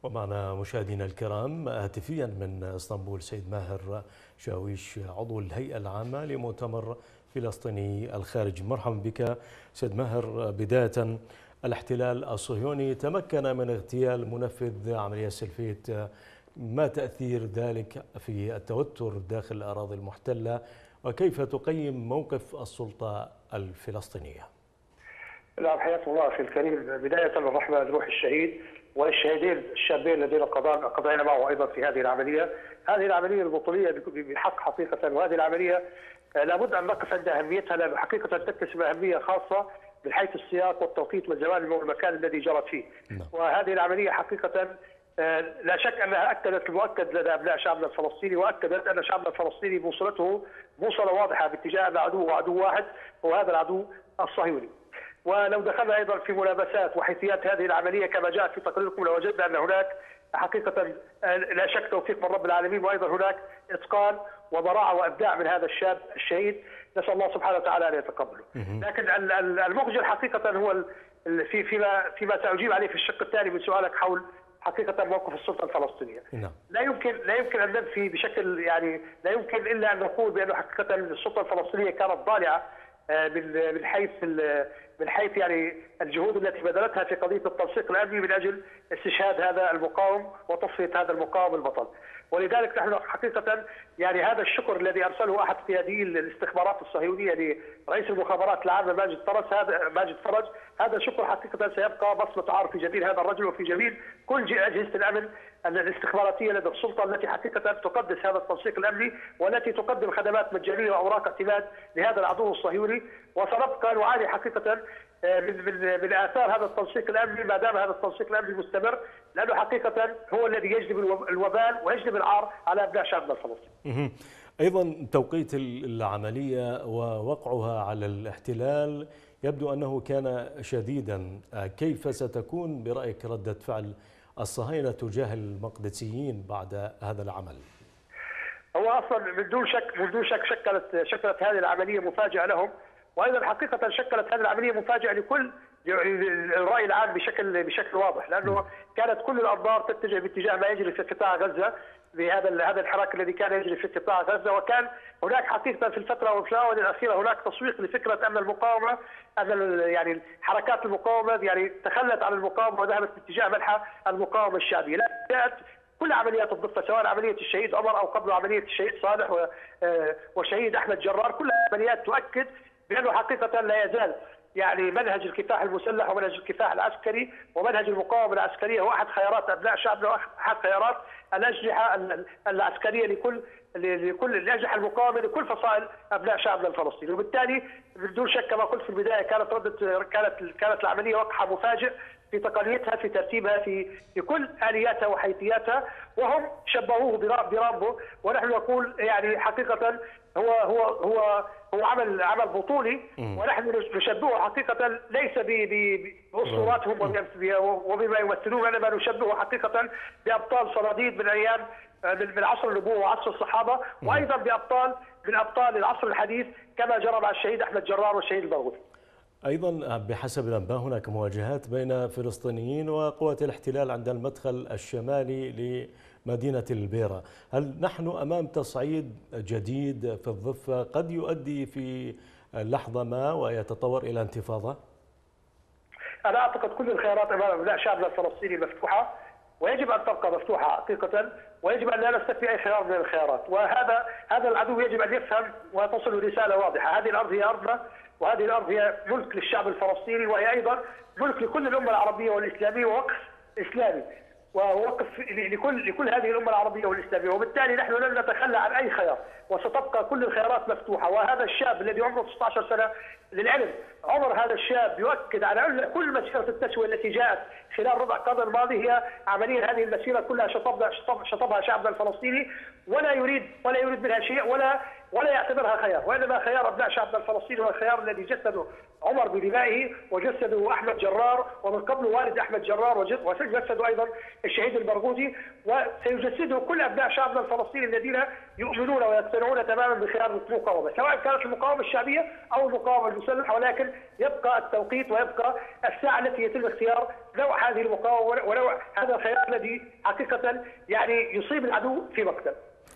ومعنا مشاهدينا الكرام هاتفيا من اسطنبول سيد ماهر شاويش عضو الهيئة العامة لمؤتمر فلسطيني الخارج. مرحبا بك سيد ماهر. بداية، الاحتلال الصهيوني تمكن من اغتيال منفذ عملية سلفيت، ما تأثير ذلك في التوتر داخل الأراضي المحتلة، وكيف تقيم موقف السلطة الفلسطينية؟ نعم، حياكم الله اخي الكريم. بدايه الرحمه لروح الشهيد والشهيدين الشابين الذين قضينا معه ايضا في هذه العمليه. هذه العمليه البطوليه بحق حقيقه، وهذه العمليه لابد ان نقف عند اهميتها، لانه حقيقه تكتسب اهميه خاصه من حيث السياق والتوقيت والزمان والمكان الذي جرت فيه. وهذه العمليه حقيقه لا شك انها اكدت المؤكد لدى ابناء شعبنا الفلسطيني، واكدت ان شعبنا الفلسطيني بوصلته بوصله واضحه باتجاه العدو، وعدو واحد وهذا العدو الصهيوني. ولو دخلنا ايضا في ملابسات وحيثيات هذه العمليه كما جاء في تقريركم لوجدنا ان هناك حقيقه لا شك توفيق من رب العالمين، وايضا هناك اتقان وبراعه وابداع من هذا الشاب الشهيد، نسال الله سبحانه وتعالى ان يتقبله. لكن المخجل حقيقه هو فيما ساجيب عليه في الشق الثاني من سؤالك حول حقيقه موقف السلطه الفلسطينيه. لا يمكن ان ننفي بشكل، يعني لا يمكن الا ان نقول بانه حقيقه السلطه الفلسطينيه كانت ضالعه من حيث يعني الجهود التي بذلتها في قضيه التنسيق الامني من اجل استشهاد هذا المقاوم وتصفيه هذا المقاوم البطل. ولذلك نحن حقيقه يعني هذا الشكر الذي ارسله احد قيادي الاستخبارات الصهيونيه لرئيس المخابرات العامه ماجد فرج، هذا الشكر حقيقه سيبقى بصمه عار في جبين هذا الرجل وفي جبين كل اجهزه الامن الاستخباراتيه لدى السلطه التي حقيقه تقدس هذا التنسيق الامني، والتي تقدم خدمات مجانيه واوراق اعتماد لهذا العدو الصهيوني. وسنبقى نعاني حقيقه من اثار هذا التنسيق الامني ما دام هذا التنسيق الامني مستمر، لانه حقيقه هو الذي يجلب الوبال ويجلب العار على ابناء شعبنا الفلسطيني. ايضا توقيت العمليه ووقعها على الاحتلال يبدو انه كان شديدا، كيف ستكون برايك رده فعل الصهاينه تجاه المقدسيين بعد هذا العمل؟ هو اصلا من دون شك شكلت هذه العمليه مفاجاه لهم، وايضا حقيقه شكلت هذه العمليه مفاجاه لكل الراي العام بشكل واضح، لانه كانت كل الانظار تتجه باتجاه ما يجري في قطاع غزه بهذا الحراك الذي كان يجري في قطاع غزه. وكان هناك حقيقه في الفتره وفي الاونه الاخيره هناك تسويق لفكره ان المقاومه، ان يعني حركات المقاومه يعني تخلت عن المقاومه وذهبت باتجاه منحى المقاومه الشعبيه. لا، جاءت كل عمليات الضفه، سواء عمليه الشهيد عمر او قبله عمليه الشهيد صالح وشهيد احمد جرار، كل عمليات تؤكد بانه حقيقه لا يزال يعني منهج الكفاح المسلح ومنهج الكفاح العسكري ومنهج المقاومه العسكريه هو احد خيارات ابناء شعبنا، واحد خيارات الاجنحه العسكريه لكل الاجنحه المقاومه لكل فصائل ابناء شعبنا الفلسطيني. وبالتالي بدون شك كما قلت في البدايه كانت العمليه وقعه مفاجئ في تقنيتها، في ترتيبها، في كل الياتها وحيثياتها، وهم شبهوه برامبو، ونحن نقول يعني حقيقه هو عمل بطولي، ونحن نشبهه حقيقه ليس باسطوراتهم وبما يمثلون، انما نشبهه حقيقه بابطال صناديد من ايام من عصر النبوه وعصر الصحابه، وايضا من ابطال العصر الحديث كما جرى مع الشهيد احمد جرار والشهيد البرغوثي. أيضا بحسب الأنباء هناك مواجهات بين فلسطينيين وقوات الاحتلال عند المدخل الشمالي لمدينة البيرة، هل نحن أمام تصعيد جديد في الضفة قد يؤدي في لحظة ما ويتطور إلى انتفاضة؟ أنا أعتقد كل الخيارات أمام أبناء شعبنا الفلسطيني مفتوحة، ويجب أن تبقى مفتوحة حقيقة، ويجب أن لا نستثني أي خيار من الخيارات. وهذا العدو يجب أن يفهم وتصل رسالة واضحة: هذه الأرض هي أرضنا، وهذه الأرض هي ملك للشعب الفلسطيني، وهي أيضا ملك لكل الأمة العربية والإسلامية، ووقف إسلامي ووقف لكل هذه الأمة العربية والإسلامية. وبالتالي نحن لن نتخلى عن أي خيار، وستبقى كل الخيارات مفتوحة. وهذا الشاب الذي عمره 16 سنة، للعلم عمر هذا الشاب يؤكد على أن كل مسيرة التسوية التي جاءت خلال ربع القرن الماضي هي عمليا هذه المسيرة كلها شطبها شعبنا الفلسطيني، ولا يريد منها شيء ولا يعتبرها خيار، وإنما خيار أبناء شعبنا الفلسطيني هو الخيار الذي جسده عمر بدمائه، وجسدوا احمد جرار، ومن قبله والد احمد جرار، وجسدوا ايضا الشهيد البرغوثي، وسيجسده كل ابناء شعبنا الفلسطيني الذين يؤمنون ويقتنعون تماما بخيار المقاومه، سواء كانت المقاومه الشعبيه او المقاومه المسلحه، ولكن يبقى التوقيت ويبقى الساعه التي يتم اختيار نوع هذه المقاومه ونوع هذا الخيار الذي حقيقه يعني يصيب العدو في مقتل.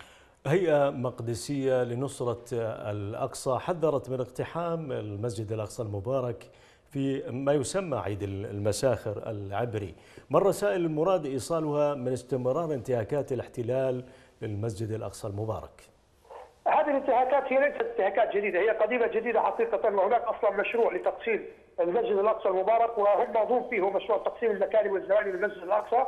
هيئة مقدسية لنصرة الأقصى حذرت من اقتحام المسجد الأقصى المبارك في ما يسمى عيد المساخر العبري. ما الرسائل المراد إيصالها من استمرار انتهاكات الاحتلال للمسجد الأقصى المبارك؟ هذه الانتهاكات هي ليست انتهاكات جديدة، هي قديمة جديدة حقيقة، وهناك أصلا مشروع لتقسيم المسجد الأقصى المبارك، وهم مضمون فيه مشروع تقسيم المكارم والزواني للمسجد الأقصى،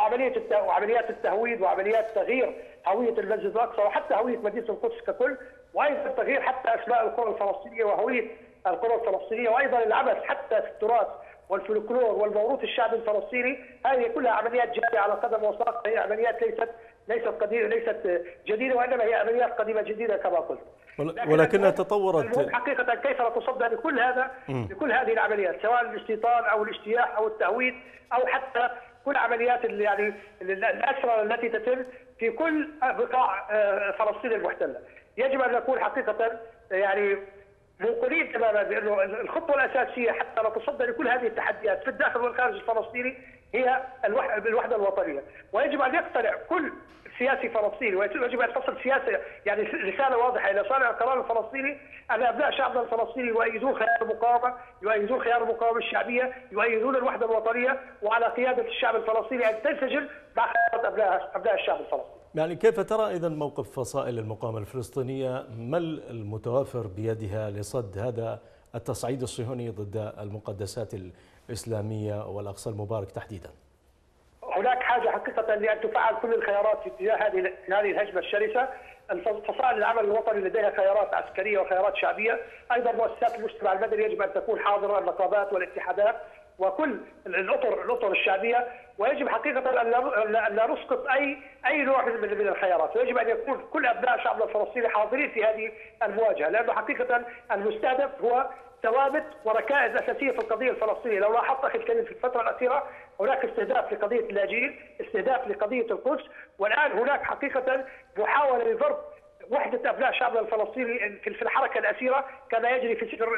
وعمليات التهويد وعمليات تغيير هوية المسجد الأقصى وحتى هوية مدينة القدس ككل، وأيضا تغيير حتى أسماء القرى الفلسطينية وهوية القرى الفلسطينية، وأيضا العبث حتى في التراث والفلكلور والموروث الشعبي الفلسطيني. هذه كلها عمليات جارية على قدم وساق، هي عمليات ليست قديمة، ليست جديدة، وإنما هي عمليات قديمة جديدة كما قلت. ولكنها تطورت حقيقة كيف نتصدى لكل هذا، لكل هذه العمليات، سواء الاستيطان أو الاجتياح أو التهويد أو حتى كل عمليات يعني الأسرى التي تتم في كل بقاع فلسطين المحتلة. يجب أن نكون حقيقة يعني موقنين تماما بأنه الخطوة الأساسية حتى نتصدى لكل هذه التحديات في الداخل والخارج الفلسطيني هي الوحدة الوطنية، ويجب أن يقتنع كل سياسي فلسطيني، ويجب ان تصل سياسه يعني رساله واضحه الى صانع القرار الفلسطيني ان ابناء شعبنا الفلسطيني يؤيدون خيار المقاومه، يؤيدون خيار المقاومه الشعبيه، يؤيدون الوحده الوطنيه، وعلى قياده الشعب الفلسطيني ان تنسجم مع خيارات ابناء الشعب الفلسطيني. يعني كيف ترى اذا موقف فصائل المقاومه الفلسطينيه؟ ما المتوافر بيدها لصد هذا التصعيد الصهيوني ضد المقدسات الاسلاميه والاقصى المبارك تحديدا؟ هناك حاجه حقيقه لان تفعل كل الخيارات في اتجاه هذه الهجمه الشرسه. فصائل العمل الوطني لديها خيارات عسكريه وخيارات شعبيه، ايضا مؤسسات المجتمع المدني يجب ان تكون حاضره، النقابات والاتحادات وكل الاطر الشعبيه، ويجب حقيقه ان لا نسقط اي نوع من الخيارات، ويجب ان يكون كل ابناء شعبنا الفلسطيني حاضرين في هذه المواجهه، لانه حقيقه المستهدف هو ثوابت وركائز اساسيه في القضيه الفلسطينيه. لو لاحظت اخي الكريم في الفتره الاخيره هناك استهداف لقضيه اللاجئين، استهداف لقضيه القدس، والان هناك حقيقه محاوله لضرب وحده ابناء شعبنا الفلسطيني في الحركه الاسيره كما يجري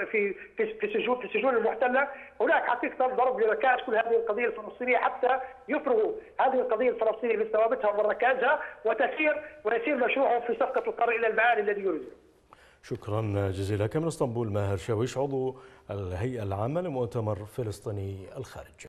في السجون المحتله. هناك حقيقه ضرب لركائز كل هذه القضيه الفلسطينيه حتى يفرغوا هذه القضيه الفلسطينيه من ثوابتها ومن ركائزها ويسير مشروعهم في صفقه القرار الى المعالي الذي يريده. شكرا جزيلا لك من اسطنبول ماهر شاويش عضو الهيئة العامة لمؤتمر فلسطيني الخارج.